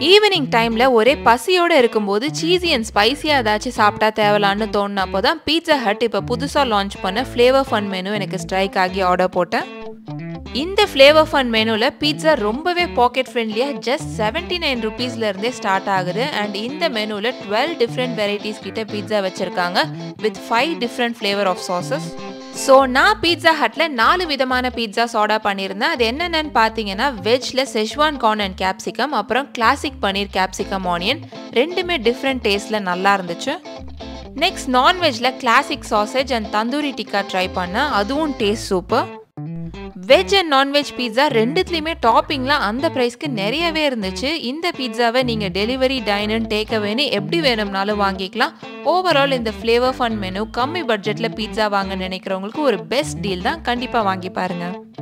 Evening டைம்ல ஒரே பசியோட இருக்கும்போது சீஸி அண்ட் ஸ்பைசியா ஏதாச்சும் சாப்பிட்டா தேவலான்னு தோணுனப்போ தான் பீட்சா ஹட் இப்போ புதுசாக லான்ச் பண்ண ஃப்ளேவர் ஃபன் மெனு எனக்கு ஸ்ட்ரைக் ஆகி ஆர்டர் போட்டேன். இந்த ஃப்ளேவர் ஃபன் மெனுவில் பீட்சா ரொம்பவே பாக்கெட் ஃப்ரெண்ட்லியாக ஜஸ்ட் 79 rupeesல இருந்தே ஸ்டார்ட் ஆகுது. அண்ட் இந்த மெனுவில் 12 டிஃப்ரெண்ட் வெரைட்டிஸ் கிட்ட பீட்சா வச்சிருக்காங்க with 5 different flavour of sauces. So நான் பீட்சா ஹட்ல 4 விதமான பீட்சாஸ் ஆர்டர் பண்ணியிருந்தேன். அது என்னென்னு பார்த்தீங்கன்னா வெஜ்ல செஷ்வான் கார்ன் அண்ட் கேப்சிகம், அப்புறம் கிளாசிக் பன்னீர் கேப்சிகம் ஆனியன், ரெண்டுமே டிஃப்ரெண்ட் டேஸ்ட்ல நல்லா இருந்துச்சு. நெக்ஸ்ட் நான்வெஜ்ல classic sausage and tandoori tikka try பண்ணேன், அதுவும் taste super. Veg and nonveg pizza ரெண்டுத்துலையுமே டாப்பிங்லாம் அந்த ப்ரைஸ்க்கு நிறையவே இருந்துச்சு. இந்த பீட்சாவை நீங்கள் டெலிவரி டைன்-இன் டேக் அவேன்னு எப்படி வேணும்னாலும் வாங்கிக்கலாம். ஓவரால் இந்த ஃப்ளேவர் ஃபன் மெனு கம்மி பட்ஜெட்டில் பீட்சா வாங்க நினைக்கிறவங்களுக்கு ஒரு பெஸ்ட் டீல் தான். கண்டிப்பாக வாங்கி பாருங்கள்.